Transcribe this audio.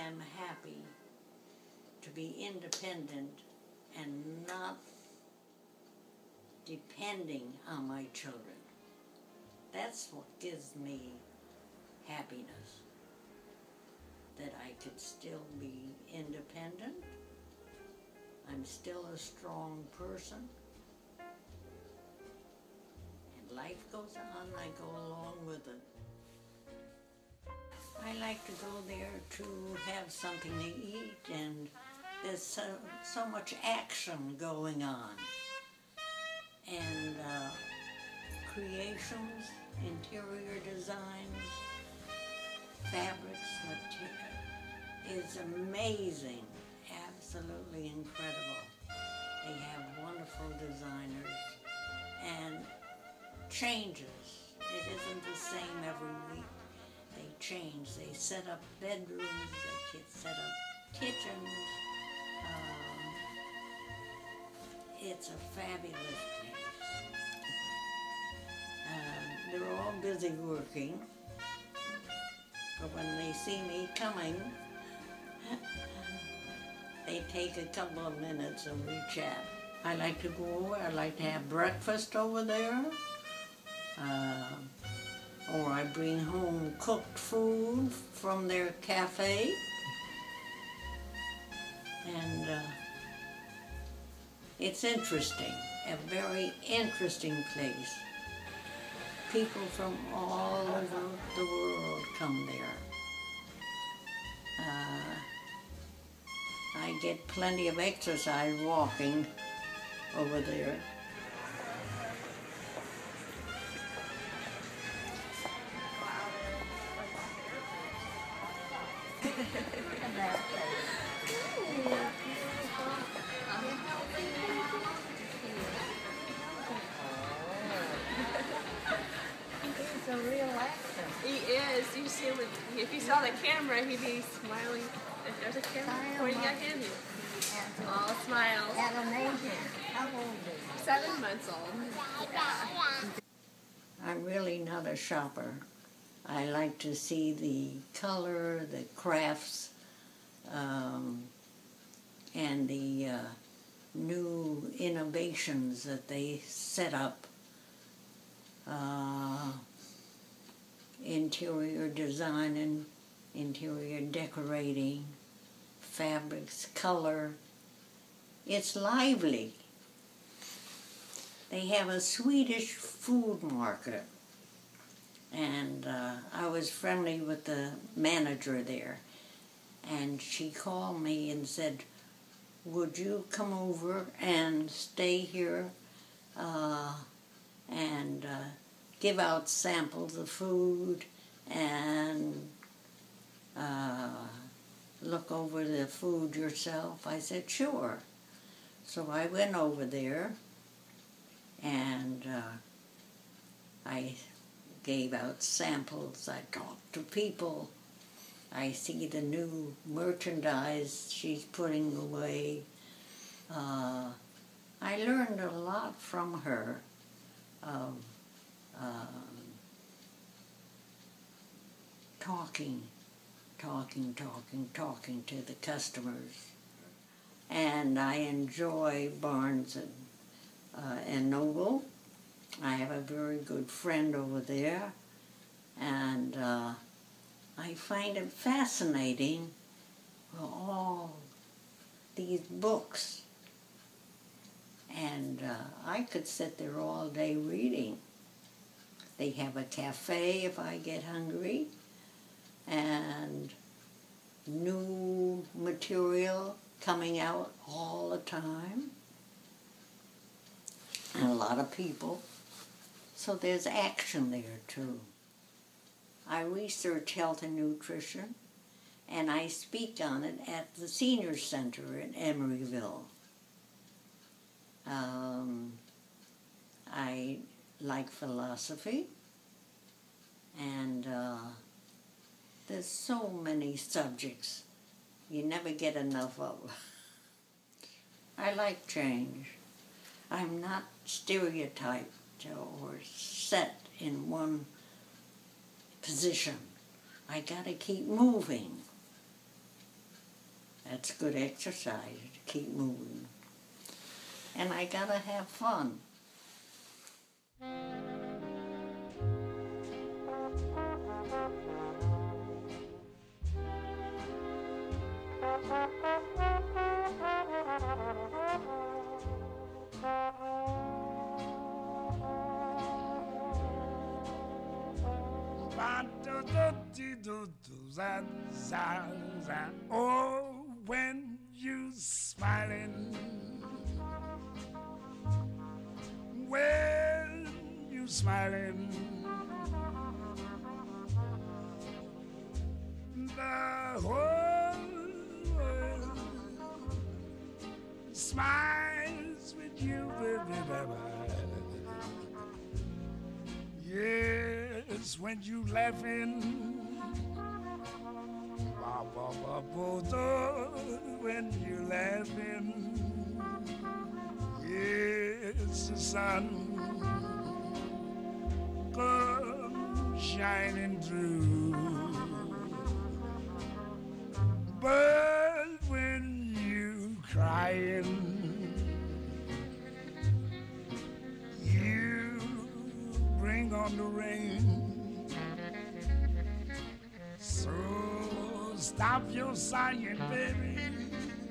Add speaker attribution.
Speaker 1: am happy to be independent and not depending on my children. That's what gives me happiness, that I could still be independent. I'm still a strong person, and life goes on. I go along with it. I like to go there to have something to eat, and there's so much action going on. And creations, interior designs, fabrics, material is amazing, absolutely incredible. They have wonderful designers and changes. It isn't the same every week. They change. They set up bedrooms, they set up kitchens. It's a fabulous place. They're all busy working, but when they see me coming, they take a couple of minutes and we chat. I like to go over, I like to have breakfast over there, or I bring home cooked food from their cafe, and it's interesting, a very interesting place. People from all over the world come there. I get plenty of exercise walking over there.
Speaker 2: He's a real actor.
Speaker 3: He is. You see him, if you saw the camera, he'd be smiling. If there's a camera pointing at him, he's all smiles.
Speaker 2: Animation. How old is he?
Speaker 3: 7 months old. Yeah.
Speaker 1: I'm really not a shopper. I like to see the color, the crafts, and the new innovations that they set up. Interior design and interior decorating, fabrics, color. It's lively. They have a Swedish food market, and I was friendly with the manager there, and she called me and said, would you come over and stay here and give out samples of food and look over the food yourself? I said, sure. So I went over there, and I gave out samples. I talked to people. I see the new merchandise she's putting away. I learned a lot from her of talking to the customers. And I enjoy Barnes and Noble. I have a very good friend over there, and I find it fascinating, all these books, and I could sit there all day reading. They have a cafe if I get hungry, and new material coming out all the time, and a lot of people. So there's action there too. I research health and nutrition, and I speak on it at the senior center in Emeryville. I like philosophy, and there's so many subjects you never get enough of. I like change. I'm not stereotyped or set in one position. I gotta keep moving. That's good exercise to keep moving. And I gotta have fun.
Speaker 4: Oh, when you smiling, when you smiling, the whole world smiles with you, baby. Yes, when you laughing, when you laughing, yes, the sun comes shining through. But when you crying, you bring on the rain. So stop your sighing, baby.